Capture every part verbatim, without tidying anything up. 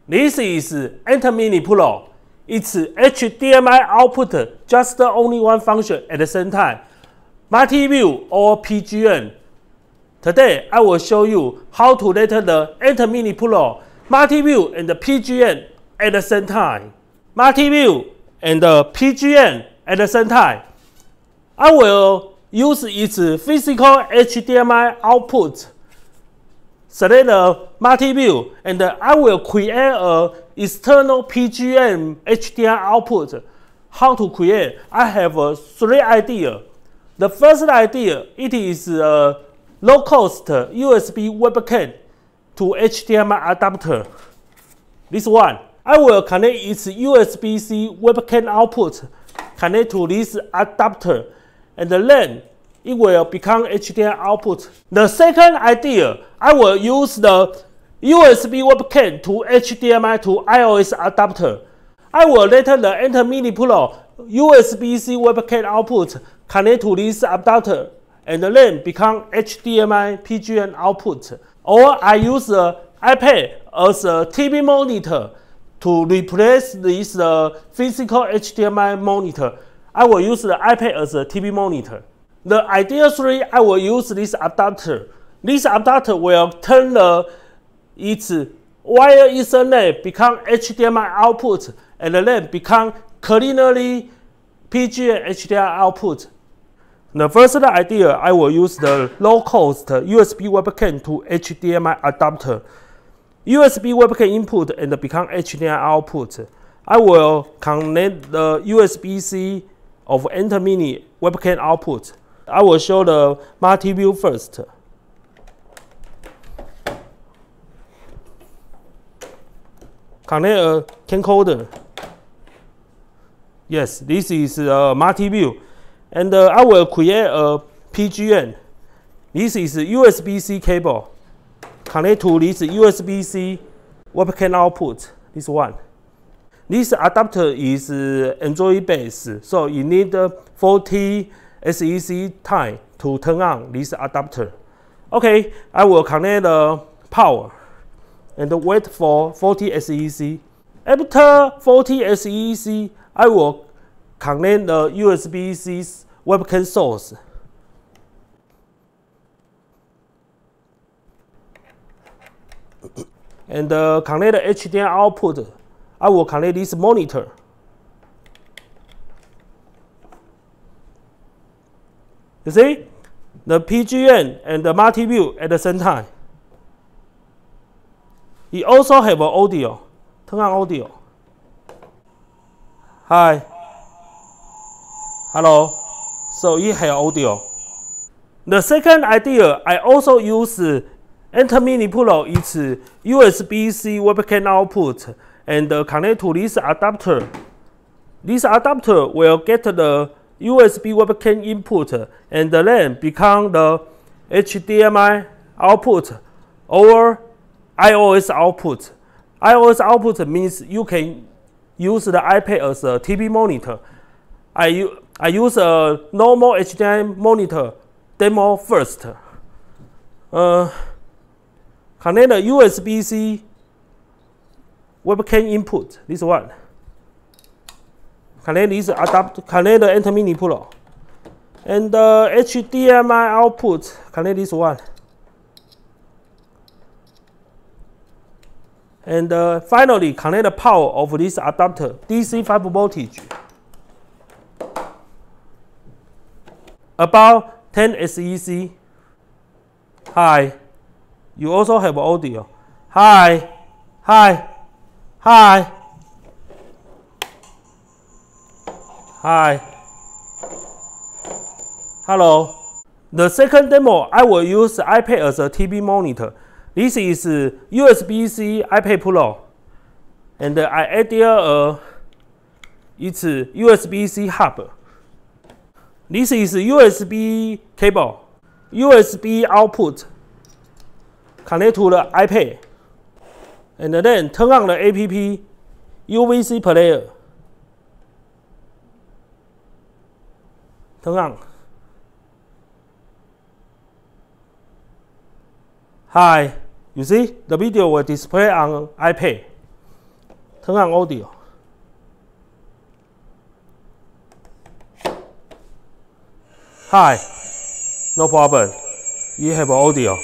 This is AnTMini Pro. It's H D M I output, just only one function at the same time. Multi-view or P G N. Today, I will show you how to let the AnTMini Pro multi-view and the P G N at the same time. Multi-view and the P G N at the same time. I will use its physical H D M I output. Select the multi-view and I will create a external P G N H D M I output. How to create? I have uh, three ideas. The first idea, it is a low-cost U S B webcam to H D M I adapter. This one, I will connect its U S B C webcam output, connect to this adapter, and then it will become H D M I output. The second idea, I will use the U S B webcam to H D M I to iOS adapter. I will let the AnTMini Pro U S B C webcam output connect to this adapter and then become H D M I P G N output. Or I use the iPad as a T V monitor to replace this uh, physical H D M I monitor. I will use the iPad as a T V monitor. The idea three, I will use this adapter. This adapter will turn the, its wire Ethernet become H D M I output and then become cleanly P G N H D M I output. The first idea, I will use the low-cost U S B webcam to H D M I adapter. U S B webcam input and become H D M I output. I will connect the U S B C of AnTMini webcam output. I will show the multi-view first. Connect a camcorder. Yes, this is a multi-view. And uh, I will create a P G N. This is a U S B C cable. Connect to this U S B C webcam output. This one. This adapter is uh, Android based, so you need uh, forty S E C time to turn on this adapter. Okay, I will connect the power and wait for forty S E C. After forty S E C, I will connect the U S B C webcam source. And uh, connect the H D M I output. I will connect this monitor. You see, the P G N and the multi-view at the same time. It also have an audio. Turn on audio. Hi. Hello. So it has audio. The second idea, I also use AnTMini Pro its U S B C webcam output and uh, connect to this adapter. This adapter will get the U S B webcam input and then become the H D M I output or iOS output. iOS output means you can use the iPad as a T V monitor. I, I use a normal H D M I monitor demo first. Uh, connect the U S B C webcam input, this one. Connect this adapter, connect the AnTMini Pro. And the H D M I output, connect this one. And uh, finally, connect the power of this adapter, D C five voltage. About ten S E C. Hi. You also have audio. Hi. Hi. Hi. Hi. Hello. The second demo, I will use iPad as a T V monitor. This is U S B C iPad Pro. And I add here a it's U S B C hub. This is U S B cable. U S B output. Connect to the iPad. And then turn on the app U V C player. Turn on. Hi. You see, the video will display on iPad. turn on audio. Hi, no problem. You have audio.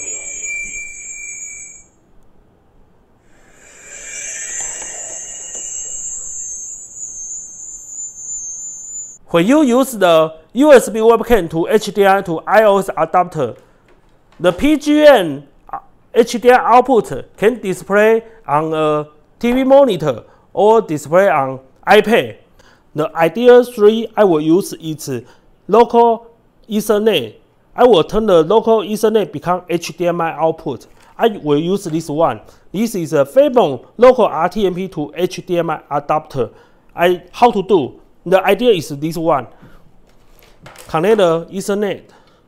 When you use the U S B webcam to H D M I to I O S adapter, the P G N H D M I output can display on a T V monitor or display on iPad. The ideal three I will use is local Ethernet. I will turn the local Ethernet become H D M I output. I will use this one. This is a Fabon local R T M P to H D M I adapter. I how to do? The idea is this one. Connect the Ethernet.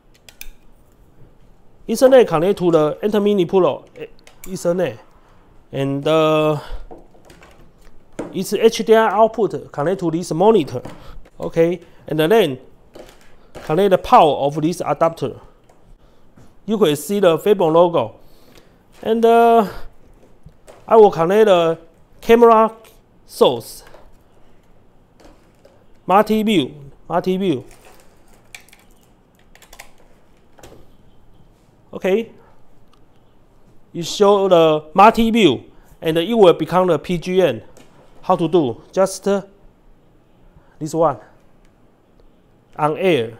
Ethernet connect to the Enter Mini Pro Ethernet, and uh, its H D M I output connect to this monitor. Okay, and then connect the power of this adapter. You can see the Fabon logo, and uh, I will connect the camera source. Multi view, multi view. Okay, you show the multi view, and it will become the P G N. How to do? Just uh, this one on air.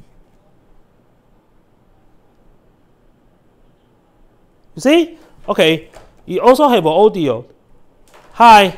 You see? Okay. You also have audio. Hi.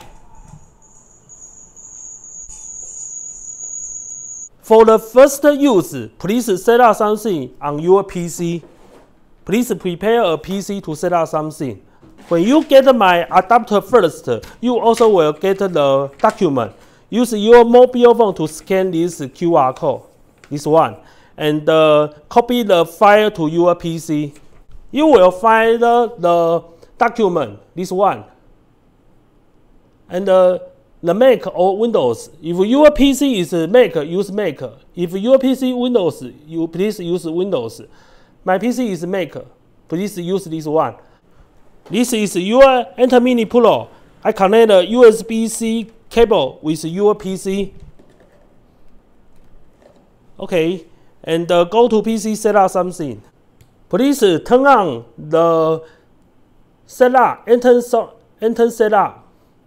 For the first use, please set up something on your P C. Please prepare a P C to set up something. When you get my adapter first, you also will get the document. Use your mobile phone to scan this Q R code, this one, and uh, copy the file to your P C. You will find the document, this one, and uh, the Mac or Windows. If your P C is Mac, use Mac. If your P C Windows, you please use Windows. My P C is Mac. Please use this one. This is your Enter Mini Pro. I connect a U S B C cable with your P C. Okay, and uh, go to P C set up something. Please turn on the setup, enter, so, enter setup.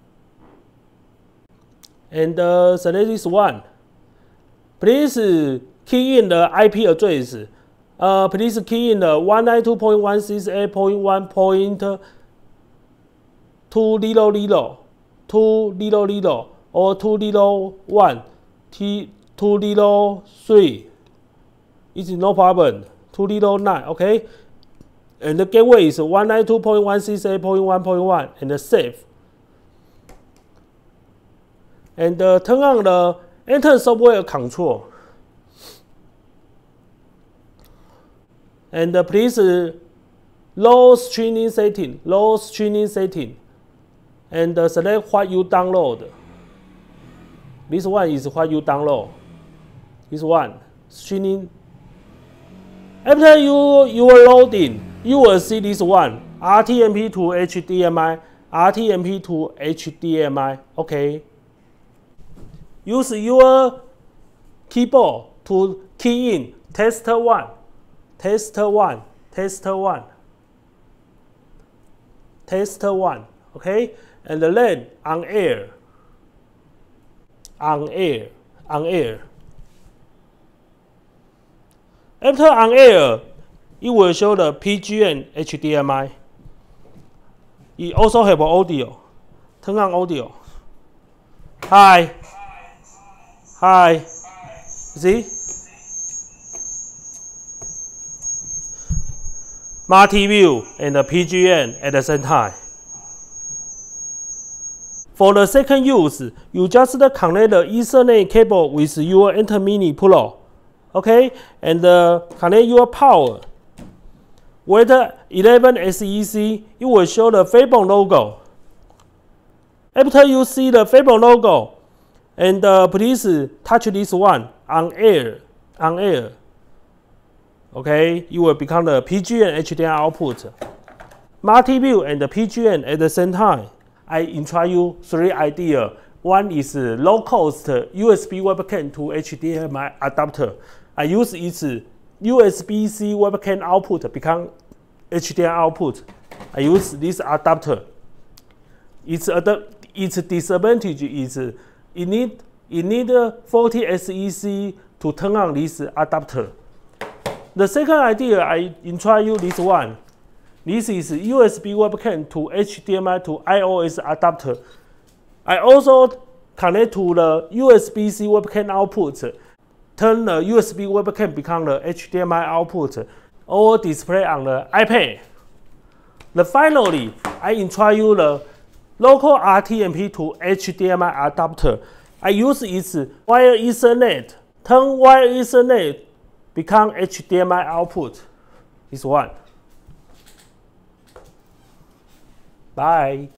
And uh, select this one. Please key in the I P address. Uh, please key in the one ninety-two dot one sixty-eight dot one dot two hundred, two hundred, or two hundred one, T two hundred three. It's no problem. two hundred nine, okay? And the gateway is one ninety-two dot one sixty-eight dot one dot one, and the save. And uh, turn on the Enter Software Control. And uh, please uh, low streaming setting, low streaming setting. And uh, select what you download. This one is what you download. This one, streaming. After you, you are loading, you will see this one, R T M P to H D M I, R T M P to H D M I, okay. Use your keyboard to key in test one, test one, test one, test one, okay? And then on air, on air, on air. After on air, it will show the P G N H D M I. It also have audio. Turn on audio. Hi. Hi. See? Multi view and the P G N at the same time. For the second use, you just connect the Ethernet cable with your Enter Mini Pro. Okay? And uh, connect your power. With eleven S E C, it will show the Fabon logo. After you see the Fabon logo, and uh, please touch this one on air, on air. Okay, you will become the P G N H D M I output. Multi-view and the P G N at the same time. I introduce you three ideas. One is low cost U S B webcam to H D M I adapter. I use its U S B C webcam output become H D M I output. I use this adapter. Its its disadvantage is it need it need forty S E C to turn on this adapter. The second idea I introduce this one. This is U S B webcam to H D M I to iOS adapter. I also connect to the U S B C webcam output. Turn the U S B webcam become the H D M I output or display on the iPad. The finally, I introduce the local R T M P to H D M I adapter. I use its wire Ethernet. Turn wire Ethernet become H D M I output. This one. Bye.